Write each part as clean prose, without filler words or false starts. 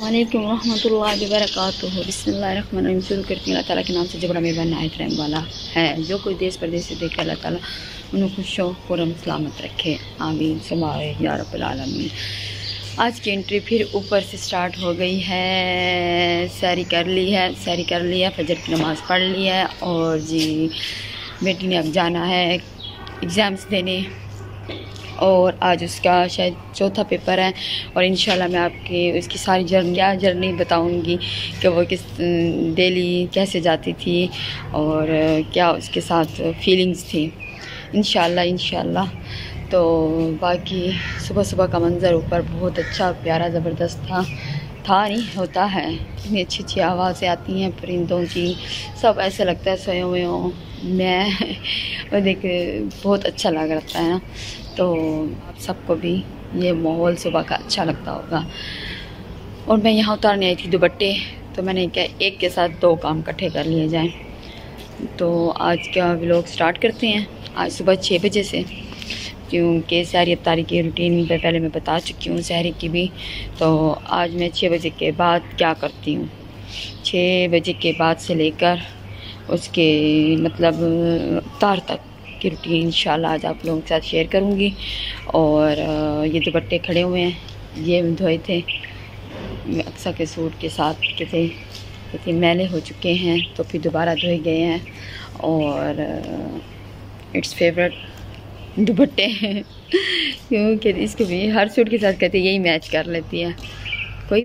वालेकुम रहमतुल्लाहि व बरकातुहू। बिस्मिल्लाहिर्रहमानिर्रहीम। शुरू करती हूँ अल्लाह ताला के नाम से जो बड़ा मेहरबान निहायत रहम वाला है। जो कोई देश प्रदेश से देखे अल्लाह ताला उन्हें खुशो खुरम सलामत रखे, आमीन समाए या रब्बल आलमीन। आज की एंट्री फिर ऊपर से स्टार्ट हो गई है। सैरी कर ली है, फजर की नमाज़ पढ़ ली है और जी बेटी ने अब जाना है एग्ज़ाम्स देने और आज उसका शायद चौथा पेपर है और इंशाल्लाह मैं आपके उसकी सारी जर्नी बताऊंगी कि वो किस डेली कैसे जाती थी और क्या उसके साथ फीलिंग्स थी इंशाल्लाह। तो बाकी सुबह का मंज़र ऊपर बहुत अच्छा प्यारा ज़बरदस्त था नहीं होता है। इतनी अच्छी आवाज़ें आती हैं परिंदों की, सब ऐसे लगता है सोए हुए हों। मैं देख बहुत अच्छा लग रहा है ना। तो आप सबको भी ये माहौल सुबह का अच्छा लगता होगा। और मैं यहाँ उतारने आई थी दुपट्टे, तो मैंने क्या एक के साथ दो काम इकट्ठे कर लिए जाएं। तो आज का व्लॉग स्टार्ट करते हैं। आज सुबह 6 बजे से, क्योंकि सहरी अफ्तारी की रूटीन पे पहले मैं बता चुकी हूँ सहरी की भी। तो आज मैं 6 बजे के बाद क्या करती हूँ, 6 बजे के बाद से लेकर उसके मतलब इफ्तार तक की रूटीन इंशाल्लाह आज आप लोगों के साथ शेयर करूँगी। और ये दुपट्टे खड़े हुए हैं, ये धोए थे अक्सा के सूट के साथ के थे मैले हो चुके हैं तो फिर दोबारा धोए गए हैं। और इट्स फेवरेट दुपट्टे हैं क्योंकि इसको भी हर सूट के साथ कहते यही मैच कर लेती है कोई।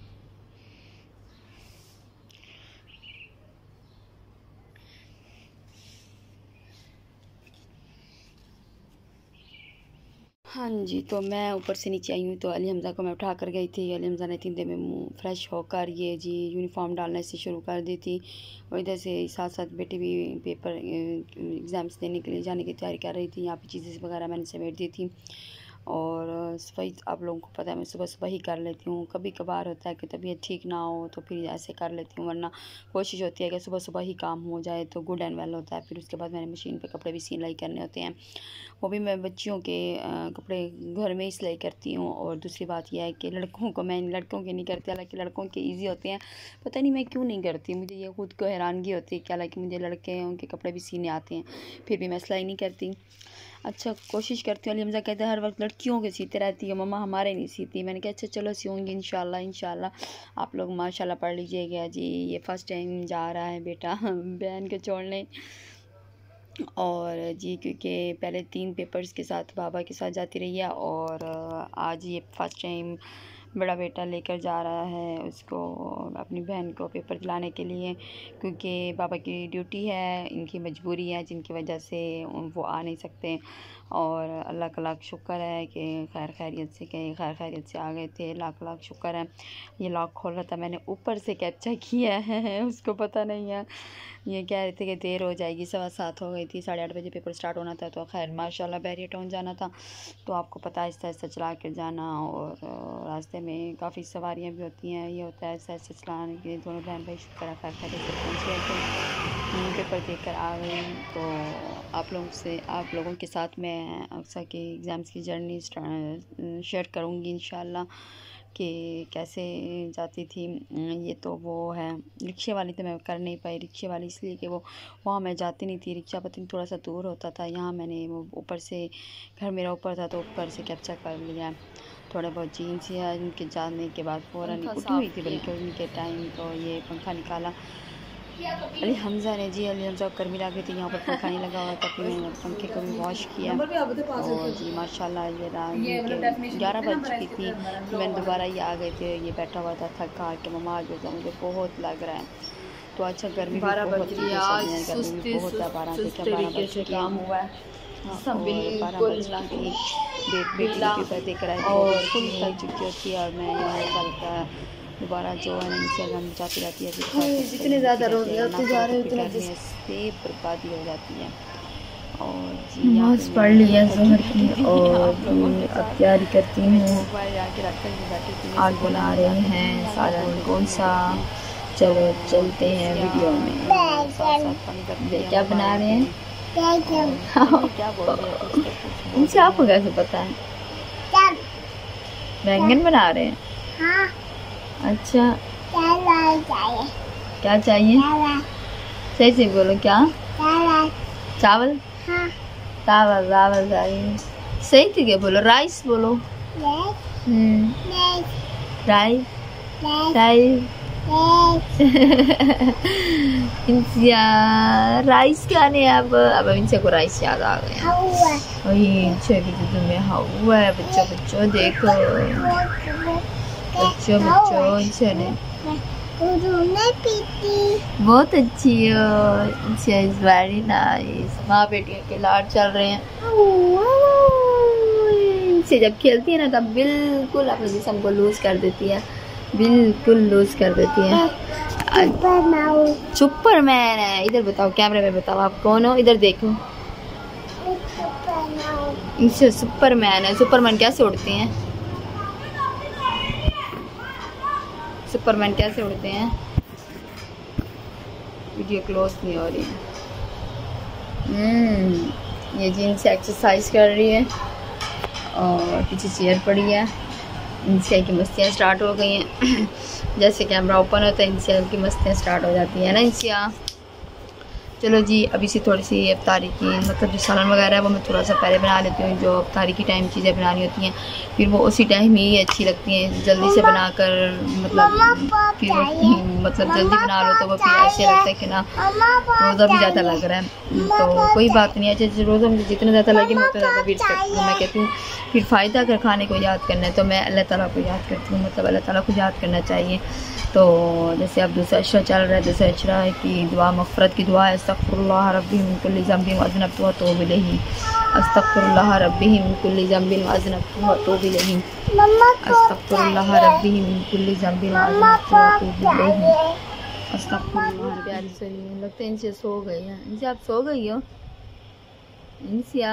हाँ जी, तो मैं ऊपर से नीचे आई हूँ तो अली हमज़ा को मैं उठा कर गई थी। अली हमज़ा ने 3 दिन में मुँह फ्रेश होकर ये जी यूनिफॉर्म डालने से शुरू कर दी थी और इधर से साथ साथ बेटी भी पेपर एग्ज़ाम्स देने के लिए जाने की तैयारी कर रही थी। यहाँ पे चीज़ें वगैरह मैंने समेट दी थी और सफाई आप लोगों को पता है मैं सुबह ही कर लेती हूँ। कभी कभार होता है कि तबीयत ठीक ना हो तो फिर ऐसे कर लेती हूँ, वरना कोशिश होती है कि सुबह ही काम हो जाए तो गुड एंड वेल होता है। फिर उसके बाद मैंने मशीन पे कपड़े भी सिलाई करने होते हैं, वो भी मैं बच्चियों के कपड़े घर में ही सिलाई करती हूँ। और दूसरी बात यह है कि लड़कों के नहीं करती, हालांकि लड़कों के ईजी होते हैं, पता नहीं मैं क्यों नहीं करती। मुझे ये खुद को हैरानगी होती है कि हालांकि मुझे लड़के उनके कपड़े भी सीने आते हैं फिर भी मैं सिलाई नहीं करती। अच्छा कोशिश करती हूँ। अली हमज़ा कहते हैं हर वक्त लड़कियों के सीते रहती है मम्मा, हमारे नहीं सीती। मैंने कहा अच्छा चलो सीऊँगी इंशाल्लाह। आप लोग माशाल्लाह पढ़ लीजिएगा जी। ये फ़र्स्ट टाइम जा रहा है बेटा बहन को छोड़ने और जी क्योंकि पहले 3 पेपर्स के साथ बाबा के साथ जाती रही है और आज ये फ़र्स्ट टाइम बड़ा बेटा लेकर जा रहा है उसको अपनी बहन को पेपर दिलाने के लिए, क्योंकि बाबा की ड्यूटी है, इनकी मजबूरी है जिनकी वजह से वो आ नहीं सकते। और अल्लाह का लाख शुक्र है कि खैर खैरियत से आ गए थे। लाख शुक्र है। ये लॉक खोला था मैंने ऊपर से कैप्चा किया है उसको पता नहीं है। ये कह रहे थे कि देर हो जाएगी, 7:15 हो गई थी, 8:30 बजे पेपर स्टार्ट होना था। तो खैर माशाल्लाह बैरियर टाउन जाना था तो आपको पता है आहिस्ता चला कर जाना और रास्ते में काफ़ी सवारियाँ भी होती हैं। ये होता है आहिस्ता चलाने के। दोनों बहन भाई शुक्र है खैर से पहुँच गए थे, पेपर देख कर आ गई। तो आप लोगों के साथ मैं अक्सा के एग्ज़ाम्स की जर्नी शेयर करूँगी इंशाल्लाह कि कैसे जाती थी। ये तो वो है रिक्शे वाली, तो मैं कर नहीं पाई रिक्शे वाली इसलिए कि वो वहाँ मैं जाती नहीं थी। रिक्शा पता नहीं थोड़ा सा दूर होता था, यहाँ मैंने वो ऊपर से घर मेरा ऊपर था तो ऊपर से कैप्चर कर लिया। थोड़े बहुत जीन्स या इनके जाने के बाद फ़ौरन उठी हुई थी बल्कि उनके टाइम, तो ये पंखा निकाला अली हमज़ा ने जी। अली हमज़ा गर्मी लग गई थी, यहाँ पर पंखा नहीं लगा हुआ था, फिर मैंने पंखे को भी वॉश किया और जी माशाल्लाह ये रात 11 बज चुकी थी। तो मैंने दोबारा ये आ गए थे, ये बैठा हुआ था थका के मम्मा आ गया मुझे बहुत लग रहा है। तो अच्छा गर्मी 12 बज रही है, गर्मी भी बहुत है। 12 बजे काम हुआ है, 12 बज चुकी पेपर देख रहा है और फुल थक चुकी होती है। और मैं यहाँ कल दोबारा जो है इंस्टाग्राम में जाती रहती है, जितने ज़्यादा रोज़ जाते जा रहे उतने से बर्बादी हो जाती है। और नमाज़ पढ़ लिया ज़ोहर की और अब तैयारी करती हूँ। आग बना रहे हैं सालन कौन सा, चलो चलते हैं वीडियो में। क्या बना रहे हैं इनसे आपको कैसे पता है? बैंगन बना रहे हैं। अच्छा क्या चाहिए? सही से बोलो। क्या? चावल। चावल चावल चाहिए। सही से क्या बोलो? राइस बोलो। Rice rice. इंसिया राइस खाने अब इनसे को राइस याद आ गया। वही इनसे भी तुम्हें हुआ है। बच्चों बच्चों देखो, बच्चों बच्चों इनसे ने बहुत अच्छी हो। Is very nice. माँ बेटियों के लाड चल रहे हैं। इनसे जब खेलती है ना तब बिल्कुल अपने जिस्म को लूज कर देती है, बिल्कुल लूज कर देती है। सुपरमैन है। इधर बताओ, कैमरे में बताओ आप कौन हो। इधर देखो, इनसे सुपरमैन है। सुपरमैन कैसे उड़ते हैं? सुपरमैन कैसे उड़ते हैं? वीडियो क्लोज नहीं हो रही है। ये जी इनसे एक्सरसाइज कर रही है और पीछे चेयर पड़ी है। इनसे की मस्तियाँ स्टार्ट हो गई हैं। जैसे कैमरा ओपन होता है इनसे की मस्तियाँ स्टार्ट हो जाती है ना इनसिया। चलो जी, अभी से थोड़ी सी अफ्तारी की मतलब जो सालन वगैरह है वो मैं थोड़ा सा पहले बना लेती हूँ। जो अफ्तारी की टाइम चीज़ें बनानी होती हैं फिर वो उसी टाइम ही अच्छी लगती हैं। जल्दी से बनाकर मतलब फिर मतलब जल्दी बना लो तो वो फिर ऐसे लगता है कि ना रोज़ा भी ज़्यादा लग रहा है। तो कोई बात नहीं है, अच्छा रोज़ा मुझे जितना ज़्यादा लगे मैं उतना ज़्यादा वेट करती हूँ। मैं कहती हूँ फिर फ़ायदा अगर खाने को याद करना है तो मैं अल्लाह ताला को याद करती हूँ, मतलब अल्लाह ताला को याद करना चाहिए। तो जैसे अब दूसरा अशरा चल रहा है, दूसरा अशरा की दुआ मग़फ़िरत की दुआ है। अस्तग़फ़िरुल्लाह रब्बी मिन कुल्लि ज़ंबिन व अज़नबतु व अतूबु इलैहि। अस्तग़फ़िरुल्लाह रब्बी मिन कुल्लि ज़ंबिन व अज़नबतु व अतूबु इलैहि। अस्तग़फ़िरुल्लाह रब्बी मिन कुल्लि ज़ंबिन व अज़नबतु व अतूबु इलैहि। अस्तग़फ़िरुल्लाह। प्यारी से लगता है इनसे सो गई है। इनसे आप सो गई हो? इनसिया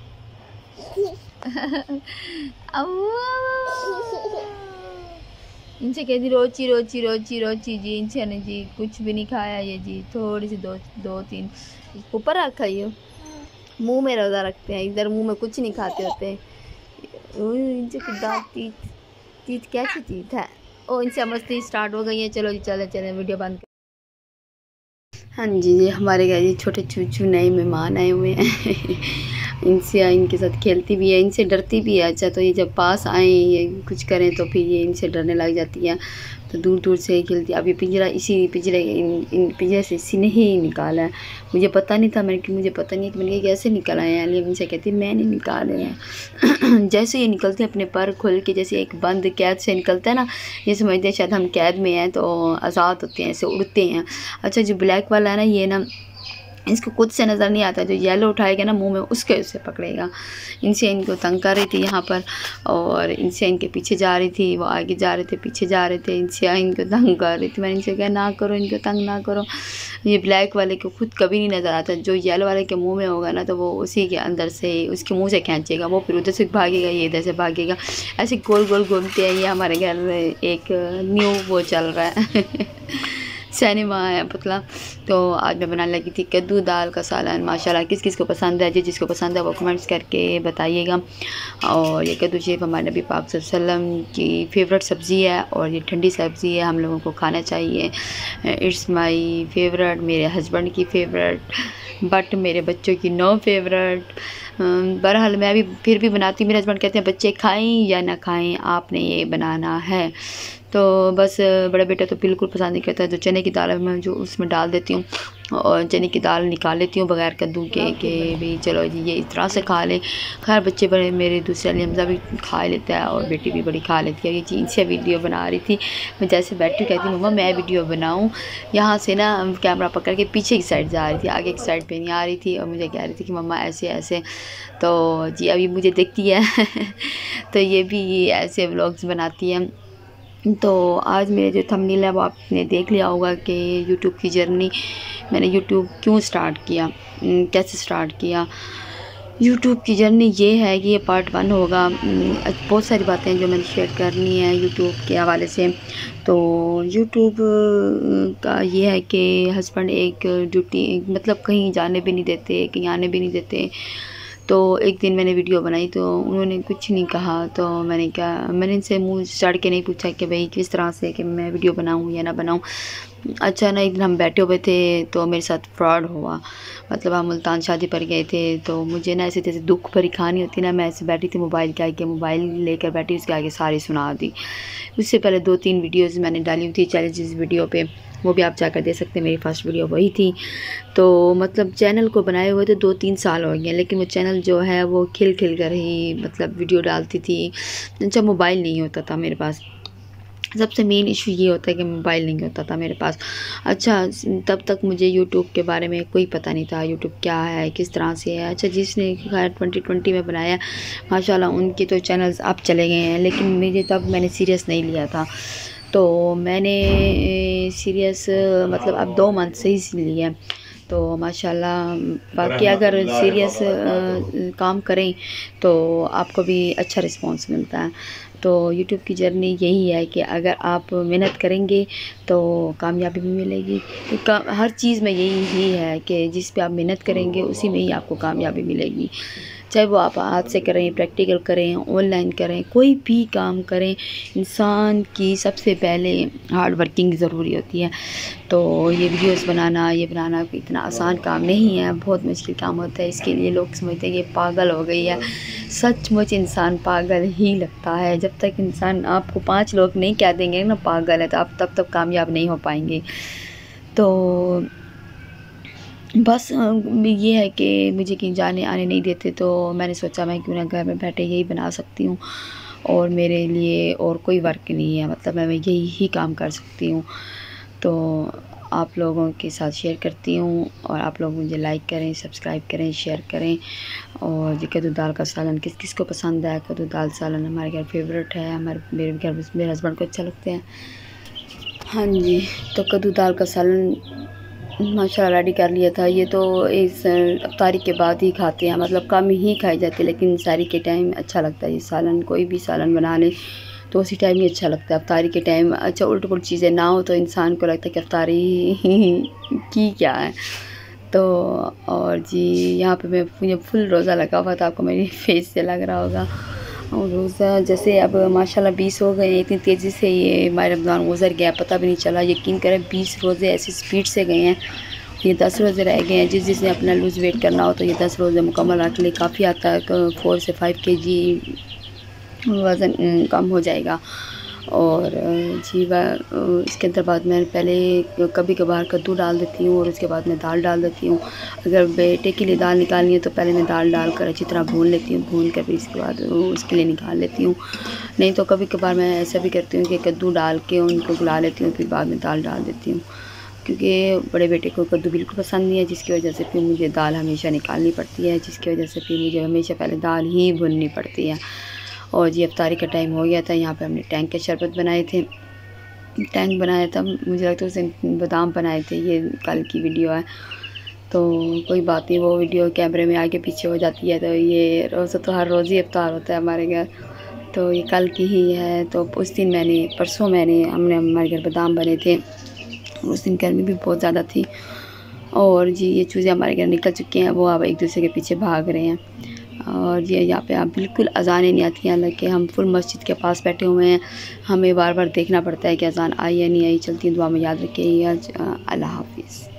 इनसे कहती रोची रोची रोची रोची जी। इनसे ने जी कुछ भी नहीं खाया ये जी, थोड़ी सी दो तीन ऊपर रखा ही मुंह में रोज़ा रखते हैं, इधर मुंह में कुछ नहीं खाते होते। इनसे दांत तीत कैसी तीत है। ओ इनसे मस्ती स्टार्ट हो गई है। चलो जी चले चले वीडियो बंद कर। हाँ जी, हमारे घर ये छोटे चूचू नए मेहमान आए हुए हैं। इनसे इनके साथ खेलती भी है, इनसे डरती भी है। अच्छा तो ये जब पास आए ये कुछ करें तो फिर ये इनसे डरने लग जाती है, तो दूर दूर से खेलती है। अब ये पिंजरा इसी पिंजरे इन पिंजरे से इसी ने ही निकाला है। मुझे पता नहीं था, मुझे पता नहीं कि मैंने कैसे निकल आए हैं। लेकिन इनसे कहती मैंने निकाले हैं। जैसे ये निकलते हैं अपने पर खुल के, जैसे एक बंद कैद से निकलता है ना, ये समझते हैं शायद हम कैद में हैं तो आज़ाद होते हैं, ऐसे उड़ते हैं। अच्छा जो ब्लैक वाला है ना ये ना इसको खुद से नज़र नहीं आता, जो येलो उठाएगा ना मुंह में उसके उससे पकड़ेगा। इनसे इनको तंग कर रही थी यहाँ पर और इनसे इनके पीछे जा रही थी, वो आगे जा रहे थे पीछे जा रहे थे। इनसे इनको तंग कर रही थी। मैंने इनसे कहा ना करो, इनको तंग ना करो। ये ब्लैक वाले को खुद कभी नहीं नज़र आता, जो येलो वाले के मुँह में होगा ना तो वो उसी के अंदर से उसके मुँह से खींचेगा, वो फिर उधर से भागेगा, ये इधर से भागेगा। ऐसे गोल गोल घूमते हैं। ये हमारे घर में एक न्यू वो चल रहा है सिनेमा है पुतला। तो आज मैं बनाने लगी थी कद्दू दाल का सालन। माशाल्लाह किस किस को पसंद है, जिसको पसंद है वो कमेंट्स करके बताइएगा। और ये कद्दू शेफ हमारे नबी पाक सल्लल्लाहु अलैहि वसल्लम की फेवरेट सब्ज़ी है और ये ठंडी सब्ज़ी है, हम लोगों को खाना चाहिए। इट्स माई फेवरेट, मेरे हस्बैंड की फ़ेवरेट, बट मेरे बच्चों की नो फेवरेट। बहरहाल मैं भी फिर भी बनाती हूँ। मेरे हस्बैंड कहते हैं बच्चे खाएं या ना खाएं आपने ये बनाना है। तो बस बड़ा बेटा तो बिल्कुल पसंद नहीं करता। जो चने की दाल है मैं जो उसमें डाल देती हूँ और चने की दाल निकाल लेती हूँ बगैर कद्दू के भी चलो जी ये इस तरह से खा ले। खैर बच्चे बड़े मेरे दूसरे अली हमज़ा भी खा लेता है और बेटी भी बड़ी खा लेती है। ये चीन से वीडियो बना रही थी, मैं जैसे बैठी कहती मम्मा मैं वीडियो बनाऊँ। यहाँ से ना कैमरा पकड़ के पीछे की साइड जा रही थी, आगे की साइड पर नहीं आ रही थी और मुझे कह रही थी कि मम्मा ऐसे ऐसे। तो जी अभी मुझे देखती है तो ये भी ऐसे व्लॉग्स बनाती है। तो आज मेरे जो थंबनेल है वो आपने देख लिया होगा कि यूट्यूब की जर्नी, मैंने यूट्यूब क्यों स्टार्ट किया, कैसे स्टार्ट किया। यूट्यूब की जर्नी ये है कि ये पार्ट 1 होगा। बहुत सारी बातें जो मैंने शेयर करनी है यूट्यूब के हवाले से। तो यूट्यूब का ये है कि हस्बैंड एक ड्यूटी मतलब कहीं जाने भी नहीं देते, कहीं आने भी नहीं देते। तो एक दिन मैंने वीडियो बनाई तो उन्होंने कुछ नहीं कहा, तो मैंने इनसे मुँह चढ़ के नहीं पूछा कि भाई किस तरह से कि मैं वीडियो बनाऊँ या ना बनाऊँ। अच्छा ना, एक दिन हम बैठे हुए थे तो मेरे साथ फ्रॉड हुआ। मतलब हम मुल्तान शादी पर गए थे, तो मुझे ना ऐसे जैसे दुख भरी कहानी होती ना, मैं ऐसे बैठी थी मोबाइल के आगे, मोबाइल लेकर बैठी, उसके आगे सारी सुना दी। उससे पहले 2-3 वीडियोस मैंने डाली हुई थी चैलेंजेस वीडियो पे, वो भी आप जाकर देख सकते हैं, मेरी फर्स्ट वीडियो वही थी। तो मतलब चैनल को बनाए हुए तो 2-3 साल हो गए, लेकिन वो चैनल जो है वो खिल कर ही मतलब वीडियो डालती थी। जब मोबाइल नहीं होता था मेरे पास, सबसे मेन इशू ये होता है कि मोबाइल नहीं होता था मेरे पास। अच्छा, तब तक मुझे यूट्यूब के बारे में कोई पता नहीं था, यूट्यूब क्या है, किस तरह से है। अच्छा, जिसने खैर 2020 में बनाया माशाल्लाह, उनके तो चैनल्स अब चले गए हैं, लेकिन मैंने सीरियस नहीं लिया था। तो मैंने सीरियस मतलब अब 2 मंथ से ही लिया। तो माशाल्लाह, बाकी अगर सीरियस काम करें तो आपको भी अच्छा रिस्पांस मिलता है। तो यूट्यूब की जर्नी यही है कि अगर आप मेहनत करेंगे तो कामयाबी भी मिलेगी। हर चीज़ में यही ही है कि जिस पे आप मेहनत करेंगे उसी में ही आपको कामयाबी मिलेगी। चाहे वो आप हाथ से करें, प्रैक्टिकल करें, ऑनलाइन करें, कोई भी काम करें, इंसान की सबसे पहले हार्ड वर्किंग ज़रूरी होती है। तो ये वीडियोस बनाना, ये बनाना इतना आसान काम नहीं है, बहुत मुश्किल काम होता है। इसके लिए लोग समझते हैं ये पागल हो गई है। सचमुच इंसान पागल ही लगता है। जब तक इंसान आपको 5 लोग नहीं कह देंगे ना पागल है, तो आप तब तक कामयाब नहीं हो पाएंगे। तो बस ये है कि मुझे कहीं जाने आने नहीं देते, तो मैंने सोचा मैं क्यों ना घर में बैठे यही बना सकती हूँ, और मेरे लिए और कोई वर्क नहीं है, मतलब मैं यही ही काम कर सकती हूँ। तो आप लोगों के साथ शेयर करती हूँ, और आप लोग मुझे लाइक करें, सब्सक्राइब करें, शेयर करें। और ये कद्दू दाल का सालन किस किस को पसंद है। कद्दू दाल सालन हमारे घर फेवरेट है, मेरे घर में मेरे हस्बैंड को अच्छा लगता है। हाँ जी, तो कद्दू दाल का सालन माशाल्लाह रेडी कर लिया था। ये तो इस इफ्तारी के बाद ही खाते हैं, मतलब कम ही खाई जाती है, लेकिन इफ्तारी के टाइम अच्छा लगता है ये सालन। कोई भी सालन बना ले तो उसी टाइम ही अच्छा लगता है, इफ्तारी के टाइम। अच्छा, उल्ट पुल्ट चीज़ें ना हो तो इंसान को लगता है कि इफ्तारी की क्या है। तो और जी, यहाँ पे मुझे फुल रोज़ा लगा हुआ था, आपको मेरी फेस से लग रहा होगा। और रोज़ा जैसे अब माशाल्लाह 20 हो गए, इतनी तेज़ी से ये माह रमज़ान गुज़र गया, पता भी नहीं चला। यकीन करें 20 रोज़े ऐसी स्पीड से गए हैं। ये 10 रोज़े रह गए हैं। जिसने अपना लूज़ वेट करना हो तो ये 10 रोज़े मुकम्मल रख ले, काफ़ी हद तक 4 से 5 kg वज़न कम हो जाएगा। और जी इसके अंदर बाद मैं पहले कभी कभार कद्दू डाल देती हूँ, और उसके बाद मैं दाल डाल देती हूँ। अगर बेटे के लिए दाल निकालनी है तो पहले मैं दाल डालकर अच्छी तरह भून लेती हूँ, भून कर फिर इसके बाद उसके लिए निकाल लेती हूँ। नहीं तो कभी कभार मैं ऐसा भी करती हूँ कि कद्दू डाल के उनको गला लेती हूँ, फिर बाद में दाल डाल देती हूँ, क्योंकि बड़े बेटे को कद्दू बिल्कुल पसंद नहीं है, जिसकी वजह से फिर मुझे दाल हमेशा निकालनी पड़ती है, जिसकी वजह से फिर मुझे हमेशा पहले दाल ही भुननी पड़ती है। और जी इफ्तारी का टाइम हो गया था। यहाँ पे हमने टैंक के शरबत बनाए थे, टैंक बनाया था, मुझे लगता है उसने बादाम बनाए थे। ये कल की वीडियो है, तो कोई बात नहीं, वो वीडियो कैमरे में आगे पीछे हो जाती है। तो ये रोज़ा तो हर रोज़ ही इफ्तार होता है हमारे घर, तो ये कल की ही है। तो उस दिन हमने हमारे घर बादाम बने थे। उस दिन गर्मी भी बहुत ज़्यादा थी। और जी ये चूज़े हमारे घर निकल चुके हैं, वो अब एक दूसरे के पीछे भाग रहे हैं। और ये यहाँ पे आप बिल्कुल अज़ानें नहीं आती हैं, हालांकि हम फुल मस्जिद के पास बैठे हुए हैं। हमें बार बार देखना पड़ता है कि अज़ान आई या नहीं आई। चलती दुआ में याद रखिए। अल्लाह हाफिज़।